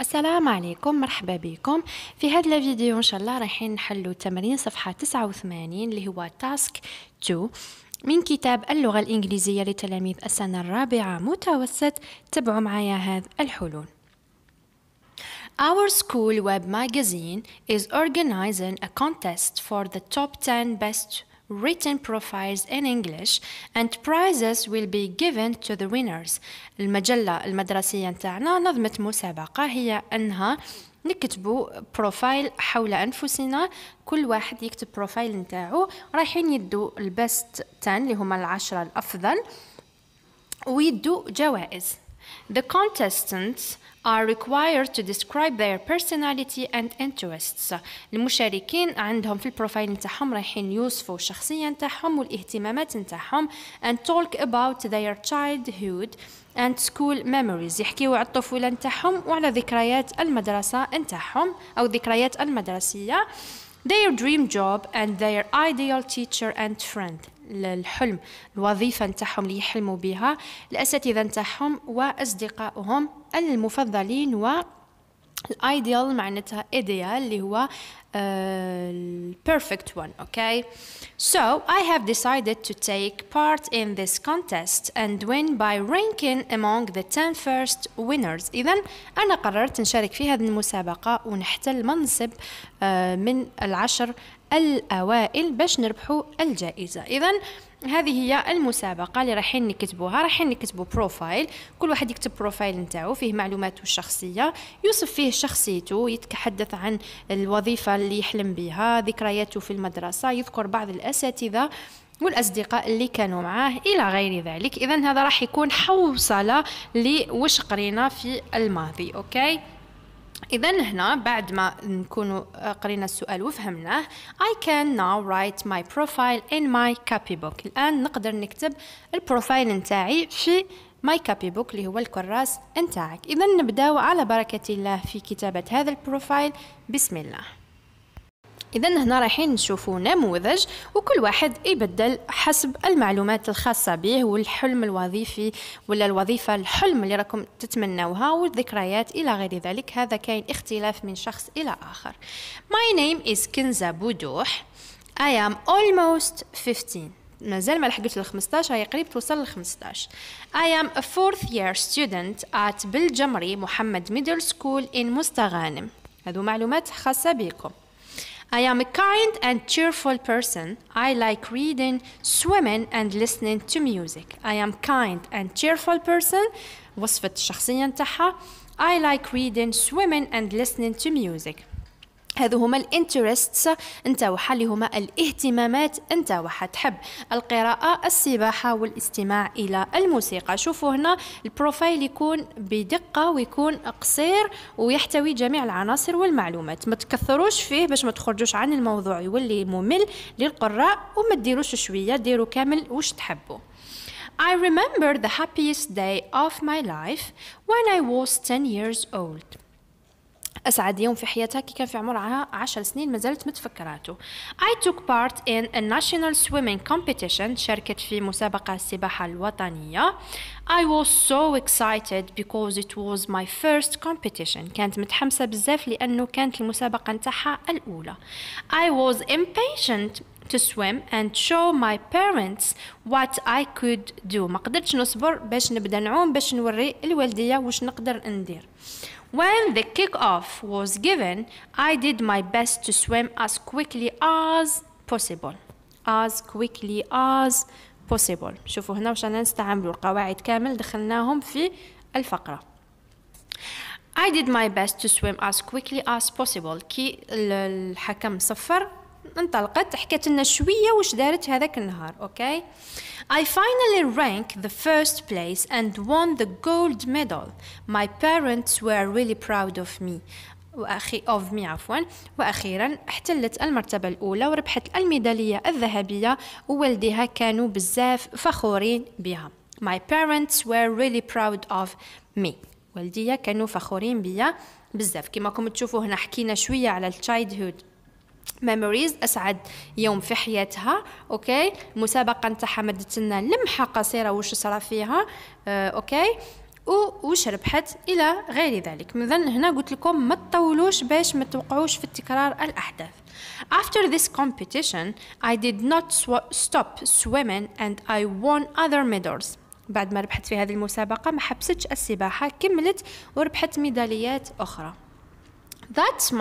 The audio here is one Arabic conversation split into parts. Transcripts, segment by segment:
السلام عليكم، مرحبا بكم في هذا الفيديو. ان شاء الله رايحين نحلوا تمرين صفحة 89 اللي هو تاسك 2 من كتاب اللغة الإنجليزية لتلاميذ السنة الرابعة متوسط. تابعوا معايا هذه الحلول. Our school web magazine is organizing a contest for the top 10 best written profiles in English and prizes will be given to the winners. المجلة المدرسية نتاعنا نظمت مسابقة هي أنها نكتبوا بروفايل حول أنفسنا، كل واحد يكتب بروفايل نتاعو، رايحين يدوا البست 10 اللي هما العشرة الأفضل ويدوا جوائز. The contestants are required to describe their personality and interests. المشاركين عندهم في البروفايل نتاعهم رايحين يوصفوا الشخصية نتاعهم والاهتمامات نتاعهم and talk about their childhood and school memories. يحكيوا على الطفولة نتاعهم وعلى ذكريات المدرسة نتاعهم أو ذكريات المدرسية. Their dream job and their ideal teacher and friend. الحلم، الوظيفة نتاعهم اللي يحلموا بها، الأساتذة نتاعهم وأصدقائهم المفضلين. و الأيديال معناتها ideal اللي هو perfect one. Okay, so I have decided to take part in this contest and win by ranking among the 10 first winners. إذن أنا قررت نشارك في هذه المسابقة ونحتل منصب من العشر الأوائل باش نربحوا الجائزة. إذن هذه هي المسابقة اللي رايحين نكتبوها. رايحين نكتبوا بروفايل، كل واحد يكتب بروفايل نتاعو فيه معلوماته الشخصية، يوصف فيه شخصيته، يتحدث عن الوظيفة اللي يحلم بها، ذكرياته في المدرسة، يذكر بعض الأساتذة والأصدقاء اللي كانوا معاه إلى غير ذلك. إذن هذا راح يكون حوصلة لوش قرينا في الماضي. أوكي، إذن هنا بعد ما نكونوا قرينا السؤال وفهمناه I can now write my profile in my copybook. الآن نقدر نكتب البروفايل نتاعي في my copybook اللي هو الكراس نتاعك. إذن نبداو على بركة الله في كتابة هذا البروفايل. بسم الله. إذن هنا رايحين نشوفوا نموذج وكل واحد يبدل حسب المعلومات الخاصة به والحلم الوظيفي ولا الوظيفة الحلم اللي راكم تتمنوها والذكريات إلى غير ذلك. هذا كاين اختلاف من شخص إلى آخر. My name is كنزة بودوح. I am almost 15. مازال ما لحقتش ل 15، هي قريب توصل ل 15. I am a 4th year student at بالجمري محمد middle school in مستغانم. هذو معلومات خاصة بكم. I am a kind and cheerful person. I like reading, swimming and listening to music. I am kind and cheerful person. وصفة الشخصية نتاعها. I like reading, swimming and listening to music. هذو هما الانترستس نتاعها اللي هما الاهتمامات نتاعها. تحب القراءة، السباحة والاستماع إلى الموسيقى. شوفوا هنا البروفايل يكون بدقة ويكون قصير ويحتوي جميع العناصر والمعلومات. ما تكثروش فيه باش ما تخرجوش عن الموضوع يولي ممل للقراء، وما تديروش شوية، ديروا كامل وش تحبوا. I remember the happiest day of my life when I was 10 years old. أسعد يوم في حياتها كي كان في عمرها 10 سنين، ما زالت متفكراته. I took part in a national swimming competition. شاركت في مسابقة السباحة الوطنية. I was so excited because it was my first competition. كانت متحمسة بزاف لأنه كانت المسابقة نتاعها الأولى. I was impatient to swim and show my parents what I could do. ما قدرتش نصبر باش نبدأ نعوم باش نوري الوالدية وش نقدر ندير. When the kick-off was given, I did my best to swim as quickly as possible. As quickly as possible. شوفوا هنا وش أنا نستعملوا القواعد كامل دخلناهم في الفقرة. I did my best to swim as quickly as possible. كي الحكم صفر انطلقت حكت لنا شوية وش دارت هذاك النهار. أوكي. I finally ranked the first place and won the gold medal. My parents were really proud of me. وأخيرا احتلت المرتبة الأولى وربحت الميدالية الذهبية ووالديها كانوا بزاف فخورين بها. My parents were really proud of me. والديها كانوا فخورين بيا بزاف. كما راكم تشوفوا هنا حكينا شوية على childhood memories، أسعد يوم في حياتها. أوكي، المسابقة نتاعها مدت لنا لمحة قصيرة وش صار فيها. أوكي، وش ربحت إلى غير ذلك. إذن هنا قلت لكم ما تطولوش باش ما توقعوش في التكرار الأحداث. After this competition, I did not stop swimming and I won other medals. بعد ما ربحت في هذه المسابقة ما حبستش السباحة، كملت وربحت ميداليات أخرى. That's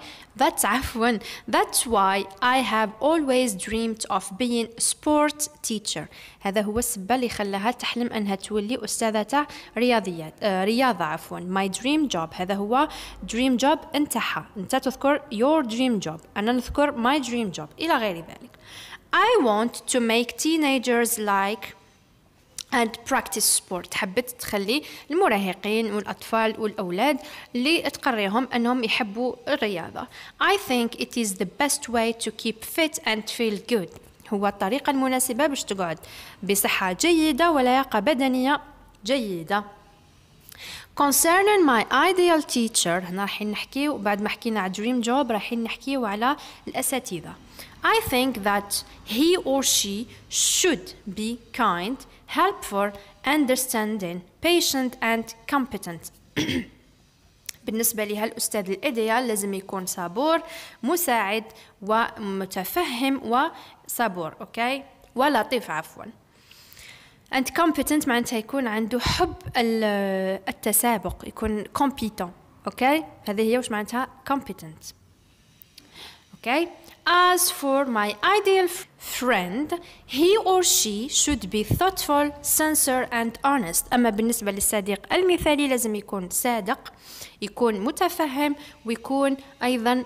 why I have always dreamed of being a sport teacher. هذا هو السبب اللي خلاها تحلم أنها تولي أستاذة رياضة. My dream job، هذا هو dream job انتحى. أنت تذكر your dream job، أنا نذكر my dream job إلى غير ذلك. I want to make teenagers like and practice sport. حبت تخلي المراهقين والأطفال والأولاد اللي تقريهم أنهم يحبوا الرياضة. I think it is the best way to keep fit and feel good. هو الطريقة المناسبة باش تقعد بصحة جيدة ولياقة بدنية جيدة. Concerning my ideal teacher، هنا راح نحكيو بعد ما حكينا على dream job راح نحكيو على الأساتذة. I think that he or she should be kind, helpful, understanding, patient and competent. بالنسبة لها الأستاذ الإيديال لازم يكون صبور، مساعد ومتفهم وصبور، أوكي، ولطيف عفوا. and competent معناتها يكون عنده حب التسابق، يكون competent، أوكي، هذه هي وش معناتها competent، أوكي. As for my ideal friend, he or she should be thoughtful, sincere and honest. أما بالنسبة للصديق المثالي لازم يكون صادق، يكون متفهم، ويكون أيضا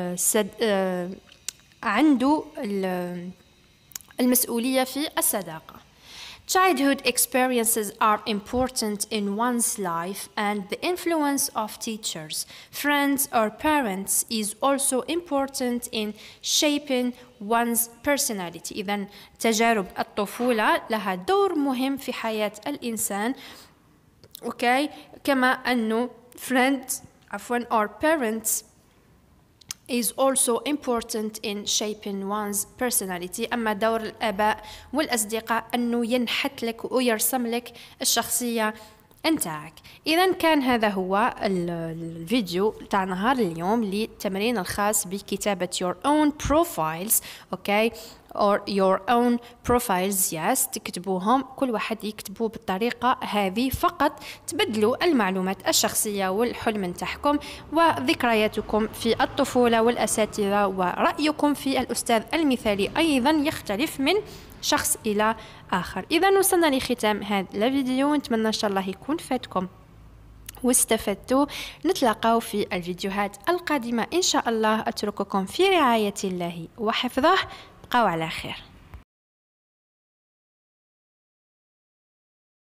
عنده المسؤولية في الصداقة. Childhood experiences are important in one's life, and the influence of teachers, friends or parents is also important in shaping one's personality. إذن تجارب الطفولة لها دور مهم في حياة الإنسان، أوكي، كما أنه or parents is also important in shaping one's personality. أما دور الآباء والأصدقاء أنه ينحت لك ويرسم لك الشخصية انتاعك. إذا كان هذا هو الفيديو تاع نهار اليوم للتمرين الخاص بكتابة your own profiles، أوكي، or your own profiles. yes، تكتبوهم، كل واحد يكتبوه بالطريقة هذه، فقط تبدلوا المعلومات الشخصية والحلم نتاعكم وذكرياتكم في الطفولة والأساتذة، ورأيكم في الأستاذ المثالي أيضا يختلف من شخص إلى آخر. إذا وصلنا لختام هذا الفيديو، نتمنى إن شاء الله يكون فاتكم واستفدتوا. نتلاقاو في الفيديوهات القادمة إن شاء الله. أترككم في رعاية الله وحفظه. بقوا على خير.